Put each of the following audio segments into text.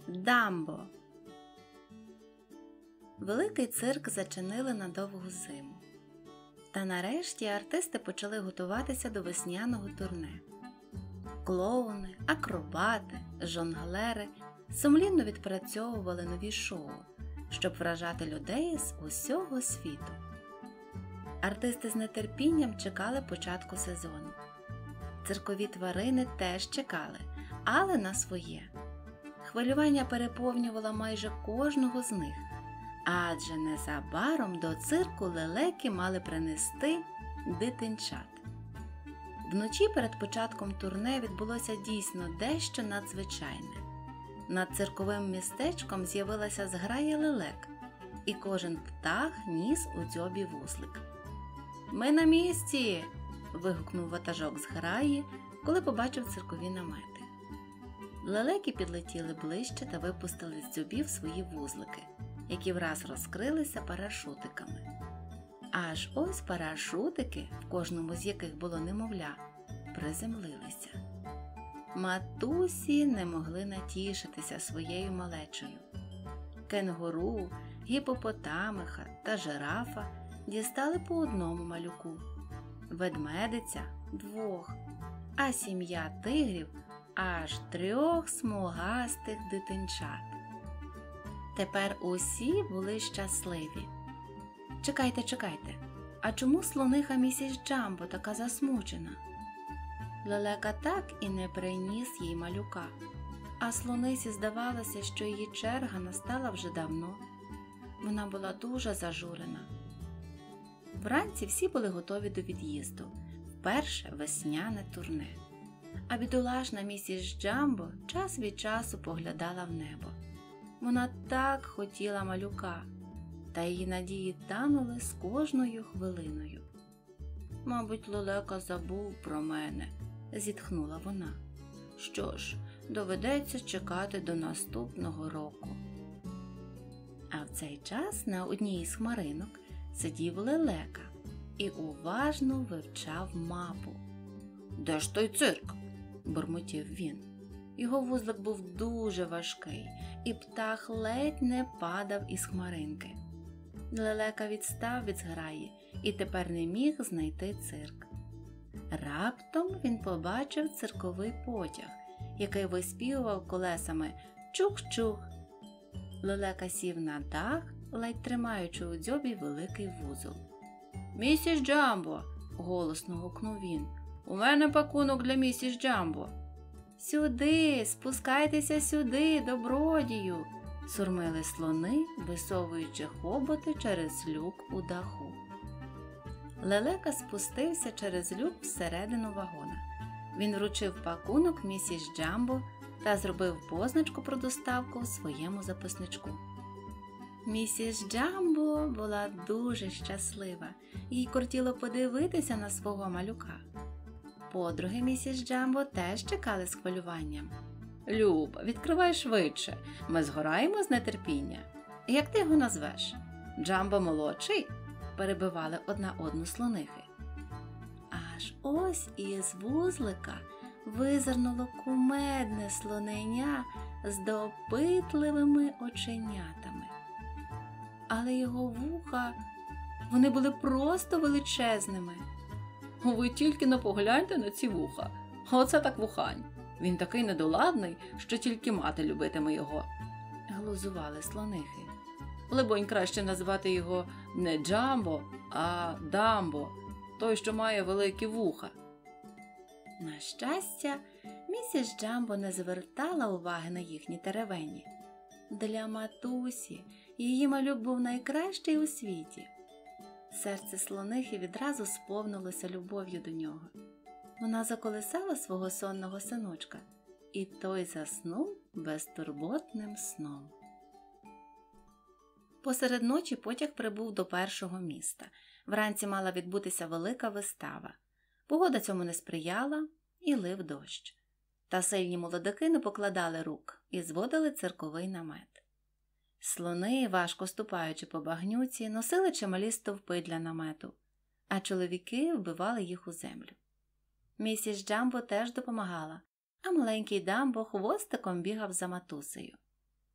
Дамбо. Великий цирк зачинили на довгу зиму. Та нарешті артисти почали готуватися до весняного турне. Клоуни, акробати, жонглери сумлінно відпрацьовували нові шоу, щоб вражати людей з усього світу. Артисти з нетерпінням чекали початку сезону. Циркові тварини теж чекали, але на своє. Хвилювання переповнювало майже кожного з них, адже незабаром до цирку лелеки мали принести дитинчат. Вночі перед початком турне відбулося дійсно дещо надзвичайне. Над цирковим містечком з'явилася зграя лелек, і кожен птах ніс у дзьобі вузлик. «Ми на місці!» – вигукнув ватажок зграї, коли побачив циркові намети. Лелеки підлетіли ближче та випустили з дзьобів свої вузлики, які враз розкрилися парашутиками. Аж ось парашутики, в кожному з яких було немовля, приземлилися. Матусі не могли натішитися своєю малечею. Кенгуру, гіпопотамиха та жирафа дістали по одному малюку, ведмедиця – 2, а сім'я тигрів – аж 3 смугастих дитинчат. Тепер усі були щасливі. Чекайте, а чому слониха місіс Джамбо така засмучена? Лелека так і не приніс їй малюка, а слонисі здавалося, що її черга настала вже давно. Вона була дуже зажурена. Вранці всі були готові до від'їзду, вперше весняне турне. А бідолашна місіс Джамбо час від часу поглядала в небо. Вона так хотіла малюка, та її надії танули з кожною хвилиною. «Мабуть, лелека забув про мене», – зітхнула вона. «Що ж, доведеться чекати до наступного року». А в цей час на одній із хмаринок сидів лелека і уважно вивчав мапу. «Де ж той цирк?» – бурмотів він. Його вузлик був дуже важкий, і птах ледь не падав із хмаринки. Лелека відстав від зграї і тепер не міг знайти цирк. Раптом він побачив цирковий потяг, який виспівував колесами «чух-чух». Лелека сів на дах, ледь тримаючи у дзьобі великий вузол. «Місіс Джамбо!» – голосно гукнув він. «У мене пакунок для місіс Джамбо!» «Сюди, спускайтеся сюди, добродію!» – сурмили слони, висовуючи хоботи через люк у даху. Лелека спустився через люк всередину вагона. Він вручив пакунок місіс Джамбо та зробив позначку про доставку в своєму записничку. Місіс Джамбо була дуже щаслива, їй кортіло подивитися на свого малюка. Подруги місіс Джамбо теж чекали з хвилюванням. «Люба, відкривай швидше, ми згораємо з нетерпіння. Як ти його назвеш? Джамбо-молодший?» – перебивали одна одну слонихи. Аж ось із вузлика визирнуло кумедне слоненя з допитливими оченятами. Але його вуха, вони були просто величезними. «Ви тільки не погляньте на ці вуха. Оце так вухань. Він такий недоладний, що тільки мати любитиме його», – глузували слонихи. «Либонь, краще назвати його не Джамбо, а Дамбо, той, що має великі вуха». На щастя, місіс Джамбо не звертала уваги на їхні теревені. Для матусі її малюк був найкращий у світі. Серце слонихи відразу сповнилося любов'ю до нього. Вона заколисала свого сонного синочка, і той заснув безтурботним сном. Посеред ночі потяг прибув до першого міста. Вранці мала відбутися велика вистава. Погода цьому не сприяла, і лив дощ. Та сильні молодики не покладали рук і зводили цирковий намет. Слони, важко ступаючи по багнюці, носили чималі стовпи для намету, а чоловіки вбивали їх у землю. Місіс Джамбо теж допомагала, а маленький Дамбо хвостиком бігав за матусею.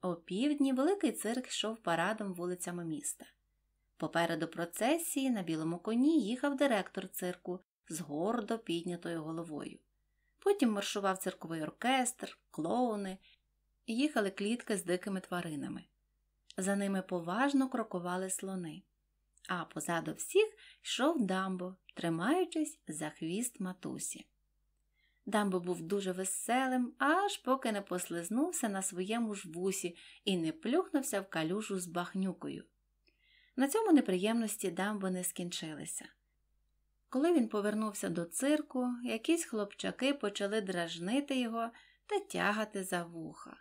Опівдні великий цирк йшов парадом вулицями міста. Попереду процесії на білому коні їхав директор цирку з гордо піднятою головою. Потім маршував цирковий оркестр, клоуни, і їхали клітки з дикими тваринами. За ними поважно крокували слони. А позаду всіх йшов Дамбо, тримаючись за хвіст матусі. Дамбо був дуже веселим, аж поки не послизнувся на своєму ж вусі і не плюхнувся в калюжу з багнюкою. На цьому неприємності Дамбо не скінчилися. Коли він повернувся до цирку, якісь хлопчаки почали дражнити його та тягати за вуха.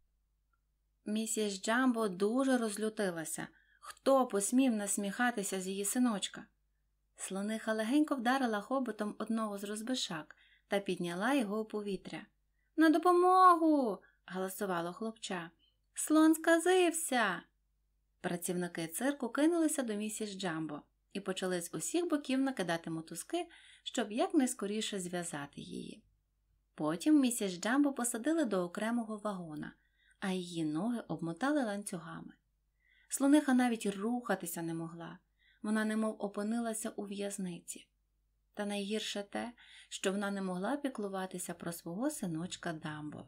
Місіс Джамбо дуже розлютилася. Хто посмів насміхатися з її синочка? Слониха легенько вдарила хоботом одного з розбишак та підняла його у повітря. «На допомогу!» – галасувало хлопча. «Слон сказився!» Працівники цирку кинулися до місіс Джамбо і почали з усіх боків накидати мотузки, щоб якнайскоріше зв'язати її. Потім місіс Джамбо посадили до окремого вагона, а її ноги обмотали ланцюгами. Слониха навіть рухатися не могла, вона немов опинилася у в'язниці. Та найгірше те, що вона не могла піклуватися про свого синочка Дамбо.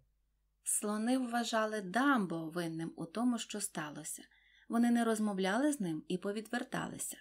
Слони вважали Дамбо винним у тому, що сталося. Вони не розмовляли з ним і повідверталися.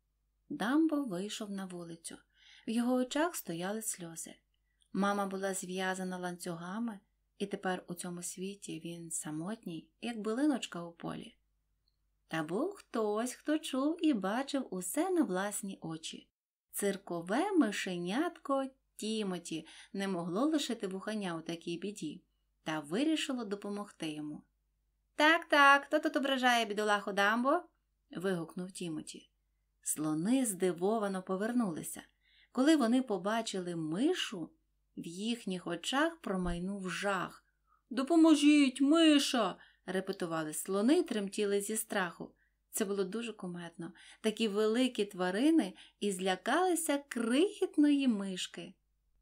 Дамбо вийшов на вулицю. В його очах стояли сльози. Мама була зв'язана ланцюгами, і тепер у цьому світі він самотній, як билиночка у полі. Та був хтось, хто чув і бачив усе на власні очі. Циркове мишенятко Тімоті не могло лишити вуханя у такій біді, та вирішило допомогти йому. «Так, хто тут ображає бідолаху Дамбо?» – вигукнув Тімоті. Слони здивовано повернулися. Коли вони побачили мишу, в їхніх очах промайнув жах. «Допоможіть, миша!» – репетували слони й тремтіли зі страху. Це було дуже кумедно. Такі великі тварини і злякалися крихітної мишки.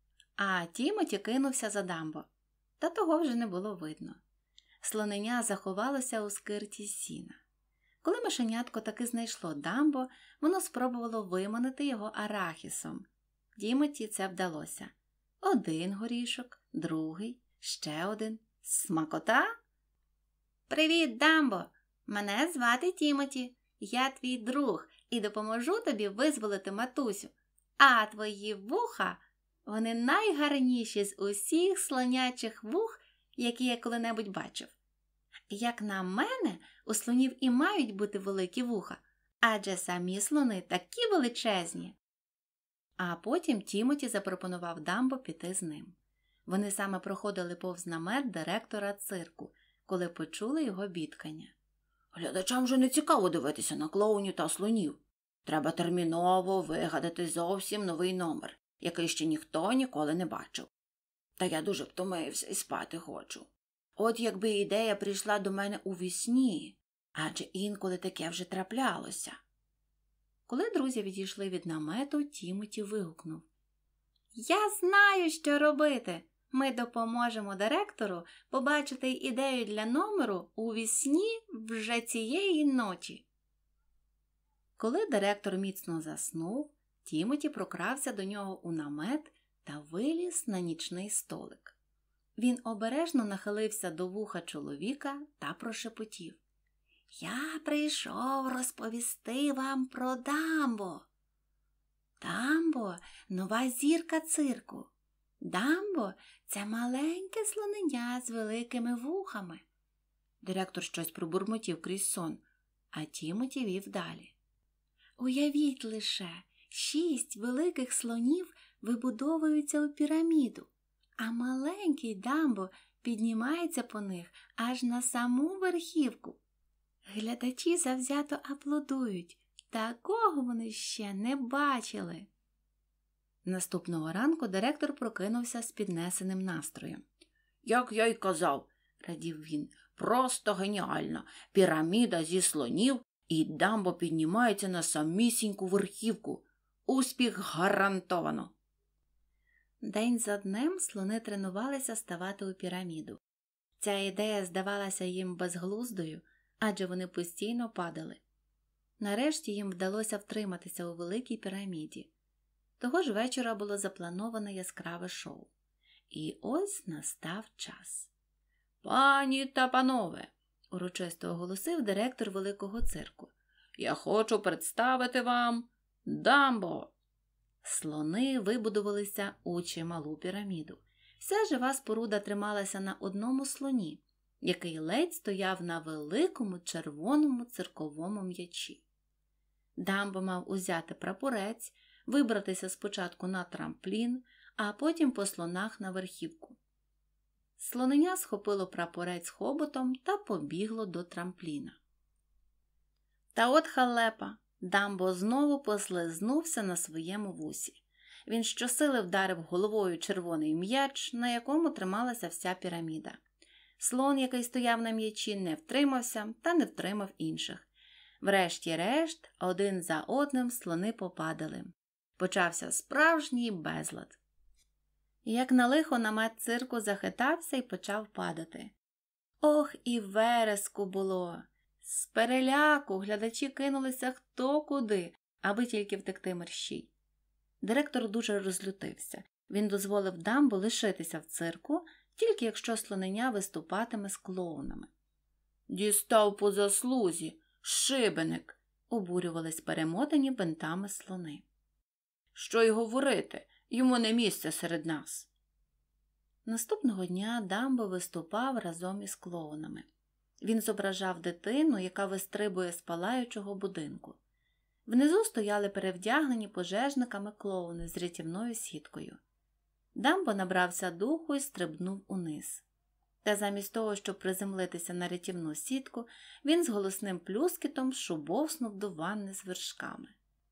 А Тімоті кинувся за Дамбо. Та того вже не було видно. Слоненя заховалося у скирті сіна. Коли мишенятко таки знайшло Дамбо, воно спробувало виманити його арахісом. Тімоті це вдалося. Один горішок, другий, ще один. Смакота? «Привіт, Дамбо! Мене звати Тімоті. Я твій друг і допоможу тобі визволити матусю. А твої вуха, вони найгарніші з усіх слонячих вух, які я коли-небудь бачив. Як на мене, у слонів і мають бути великі вуха, адже самі слони такі величезні». А потім Тімоті запропонував Дамбо піти з ним. Вони саме проходили повз намет директора цирку, коли почули його бідкання. «Глядачам же не цікаво дивитися на клоунів та слонів. Треба терміново вигадати зовсім новий номер, який ще ніхто ніколи не бачив. Та я дуже втомився і спати хочу. От якби ідея прийшла до мене у вісні, адже інколи таке вже траплялося». Коли друзі відійшли від намету, Тімоті вигукнув. «Я знаю, що робити! Ми допоможемо директору побачити ідею для номеру у вісні вже цієї ночі». Коли директор міцно заснув, Тімоті прокрався до нього у намет та виліз на нічний столик. Він обережно нахилився до вуха чоловіка та прошепотів. «Я прийшов розповісти вам про Дамбо. Дамбо – нова зірка цирку. Дамбо – це маленьке слоненя з великими вухами». Директор щось пробурмотів крізь сон, а Тімоті вів далі. «Уявіть лише, 6 великих слонів вибудовуються у піраміду, а маленький Дамбо піднімається по них аж на саму верхівку. Глядачі завзято аплодують. Такого вони ще не бачили». Наступного ранку директор прокинувся з піднесеним настроєм. «Як я й казав», – радів він, – «просто геніально. Піраміда зі слонів і Дамбо піднімається на самісіньку верхівку. Успіх гарантовано». День за днем слони тренувалися ставати у піраміду. Ця ідея здавалася їм безглуздою, адже вони постійно падали. Нарешті їм вдалося втриматися у Великій піраміді. Того ж вечора було заплановане яскраве шоу. І ось настав час. «Пані та панове!» – урочисто оголосив директор великого цирку. «Я хочу представити вам Дамбо!» Слони вибудувалися у чималу піраміду. Вся жива споруда трималася на одному слоні, який ледь стояв на великому червоному цирковому м'ячі. Дамбо мав узяти прапорець, вибратися спочатку на трамплін, а потім по слонах на верхівку. Слоненя схопило прапорець хоботом та побігло до трампліна. Та от халепа! Дамбо знову послизнувся на своєму вусі. Він щосили вдарив головою червоний м'яч, на якому трималася вся піраміда. Слон, який стояв на м'ячі, не втримався та не втримав інших. Врешті-решт, один за одним слони попадали. Почався справжній безлад. Як на лихо, намет цирку захитався і почав падати. Ох, і вереску було! З переляку глядачі кинулися хто куди, аби тільки втекти мерщій. Директор дуже розлютився. Він дозволив Дамбо лишитися в цирку, тільки якщо слоненя виступатиме з клоунами. «Дістав по заслузі! Шибеник!» – обурювались перемотані бинтами слони. «Що й говорити, йому не місце серед нас!» Наступного дня Дамбо виступав разом із клоунами. Він зображав дитину, яка вистрибує з палаючого будинку. Внизу стояли перевдягнені пожежниками клоуни з рятівною сіткою. Дамбо набрався духу і стрибнув униз. Та замість того, щоб приземлитися на рятівну сітку, він з голосним плюскітом шубовснув до ванни з вершками.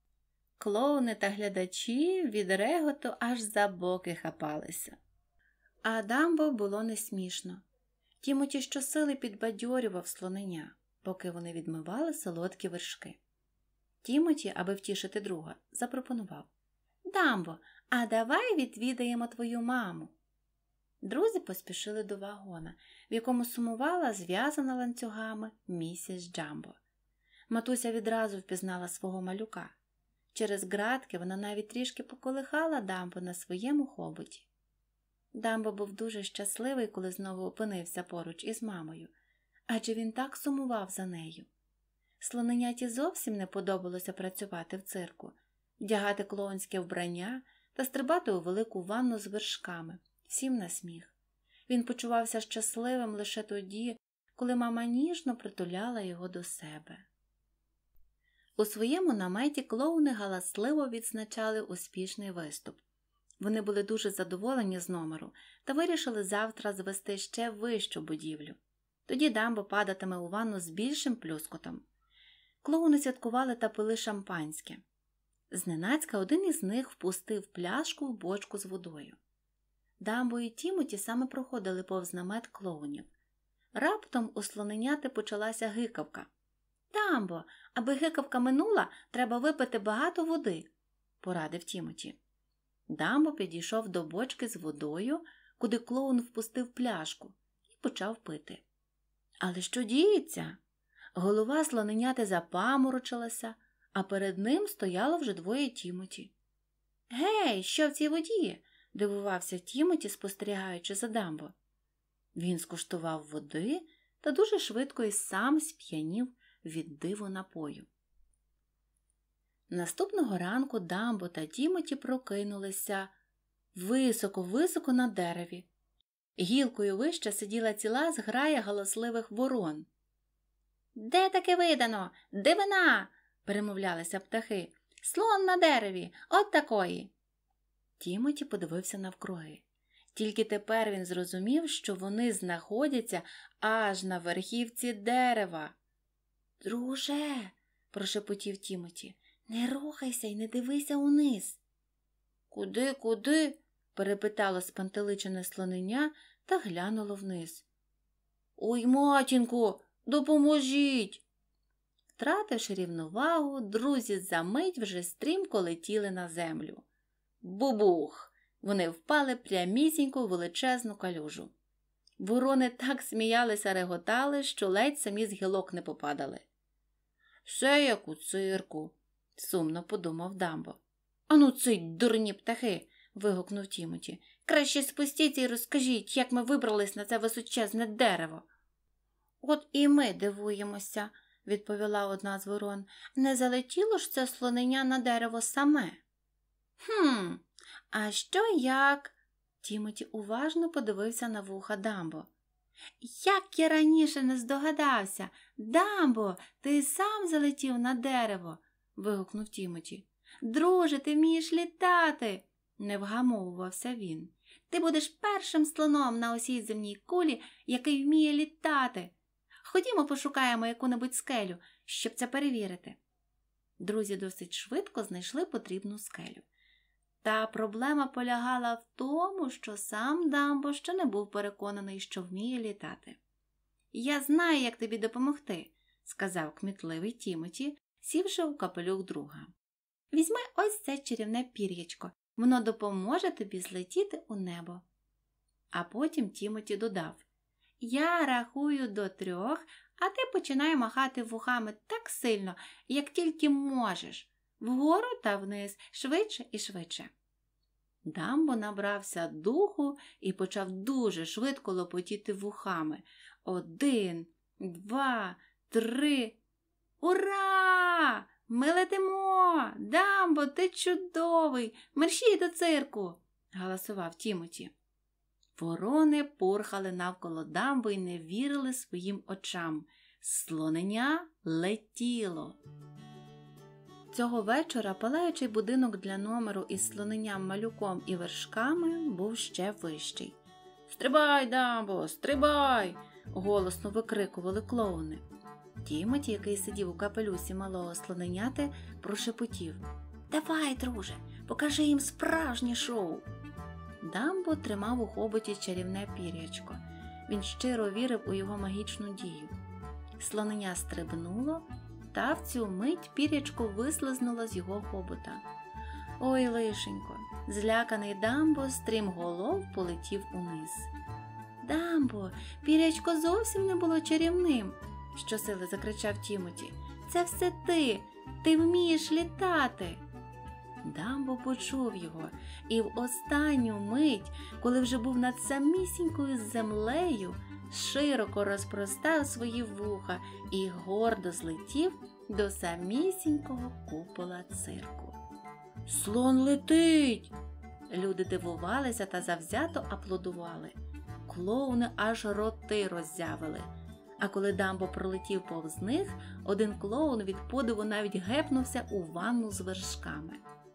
Клоуни та глядачі від реготу аж за боки хапалися. А Дамбо було не смішно. Тімоті щосили підбадьорював слоненя, поки вони відмивали солодкі вершки. Тімоті, аби втішити друга, запропонував: «Дамбо, а давай відвідаємо твою маму». Друзі поспішили до вагона, в якому сумувала зв'язана ланцюгами місіс Джамбо. Матуся відразу впізнала свого малюка. Через ґратки вона навіть трішки поколихала Дамбо на своєму хоботі. Дамбо був дуже щасливий, коли знову опинився поруч із мамою, адже він так сумував за нею. Слоненяті зовсім не подобалося працювати в цирку, вдягати клоунське вбрання та стрибати у велику ванну з вершками, всім на сміх. Він почувався щасливим лише тоді, коли мама ніжно притуляла його до себе. У своєму наметі клоуни галасливо відзначали успішний виступ. Вони були дуже задоволені з номеру та вирішили завтра звести ще вищу будівлю. Тоді Дамбо падатиме у ванну з більшим плюскотом. Клоуни святкували та пили шампанське. Зненацька один із них впустив пляшку в бочку з водою. Дамбо і Тімоті саме проходили повз намет клоунів. Раптом у слоненяти почалася гикавка. «Дамбо, аби гикавка минула, треба випити багато води», – порадив Тімоті. Дамбо підійшов до бочки з водою, куди клоун впустив пляшку, і почав пити. Але що діється? Голова слоненяти запаморочилася, а перед ним стояло вже двоє Тімоті. «Гей, що в цій воді?» – дивувався Тімоті, спостерігаючи за Дамбо. Він скуштував води та дуже швидко і сам сп'янів від диву напою. Наступного ранку Дамбо та Тімоті прокинулися високо-високо на дереві. Гілкою вище сиділа ціла зграя галасливих ворон. «Де таке видано? Дивина!» – перемовлялися птахи. «Слон на дереві! От такої!» Тімоті подивився навкруги. Тільки тепер він зрозумів, що вони знаходяться аж на верхівці дерева. «Друже!» – прошепотів Тімоті. «Не рухайся й не дивися униз». «Куди?» – перепитало спантеличене слоненя та глянуло вниз. «Ой, матінко, допоможіть!» Втративши рівновагу, друзі за мить вже стрімко летіли на землю. Бубух! Вони впали прямісінько у величезну калюжу. Ворони так сміялися, реготали, що ледь самі з гілок не попадали. «Все як у цирку», – сумно подумав Дамбо. «Ану цить, дурні птахи!» – вигукнув Тімоті. «Краще спустіться і розкажіть, як ми вибрались на це височезне дерево». «От і ми дивуємося», – відповіла одна з ворон. «Не залетіло ж це слонення на дерево саме?» А що як?» Тімоті уважно подивився на вуха Дамбо. «Як я раніше не здогадався! Дамбо, ти сам залетів на дерево!» – вигукнув Тімоті. «Друже, ти вмієш літати!» – не вгамовувався він. «Ти будеш першим слоном на усій земній кулі, який вміє літати. Ходімо пошукаємо яку-небудь скелю, щоб це перевірити». Друзі досить швидко знайшли потрібну скелю. Та проблема полягала в тому, що сам Дамбо ще не був переконаний, що вміє літати. «Я знаю, як тобі допомогти», – сказав кмітливий Тімоті, сівши у капелюх друга. «Візьми ось це чарівне пір'ячко, воно допоможе тобі злетіти у небо». А потім Тімоті додав: «Я рахую до 3, а ти починай махати вухами так сильно, як тільки можеш, вгору та вниз, швидше і швидше». Дамбо набрався духу і почав дуже швидко лопотіти вухами. 1, 2, 3. «Ура! Ми летимо! Дамбо, ти чудовий! Мерщій до цирку!» – галасував Тімоті. Ворони порхали навколо Дамбо і не вірили своїм очам. Слонення летіло. Цього вечора палаючий будинок для номеру із слоненням, малюком і вершками був ще вищий. «Стрибай, Дамбо, стрибай!» – голосно викрикували клоуни. Тімоті, який сидів у капелюсі малого слоненяти, прошепотів: «Давай, друже, покажи їм справжнє шоу!» Дамбо тримав у хоботі чарівне пір'ячко. Він щиро вірив у його магічну дію. Слоненя стрибнуло, та в цю мить пір'ячко вислизнуло з його хобота. Ой, лишенько! Зляканий Дамбо стрімголов полетів униз. «Дамбо, пір'ячко зовсім не було чарівним!» – щосили закричав Тімоті. «Це все ти! Ти вмієш літати!» Дамбо почув його і в останню мить, коли вже був над самісінькою землею, широко розпростав свої вуха і гордо злетів до самісінького купола цирку. «Слон летить!» Люди дивувалися та завзято аплодували. Клоуни аж роти роззявили. А коли Дамбо пролетів повз них, один клоун від подиву навіть гепнувся у ванну з вершками.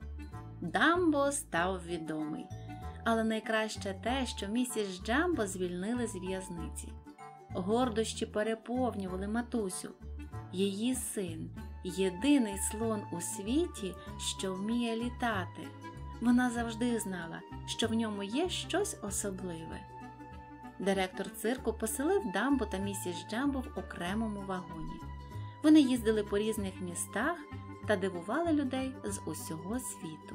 Дамбо став відомий. Але найкраще те, що місіс Джамбо звільнили з в'язниці. Гордощі переповнювали матусю. Її син – єдиний слон у світі, що вміє літати. Вона завжди знала, що в ньому є щось особливе. Директор цирку поселив Дамбо та місіс Джамбо в окремому вагоні. Вони їздили по різних містах та дивували людей з усього світу.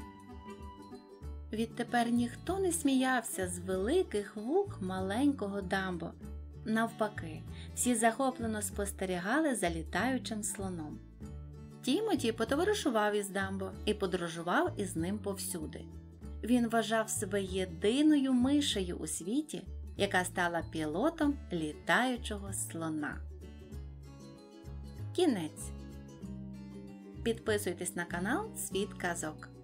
Відтепер ніхто не сміявся з великих вух маленького Дамбо. Навпаки, всі захоплено спостерігали за літаючим слоном. Тімоті потоваришував із Дамбо і подорожував із ним повсюди. Він вважав себе єдиною мишею у світі, яка стала пілотом літаючого слона. Кінець. Підписуйтесь на канал «Світ казок».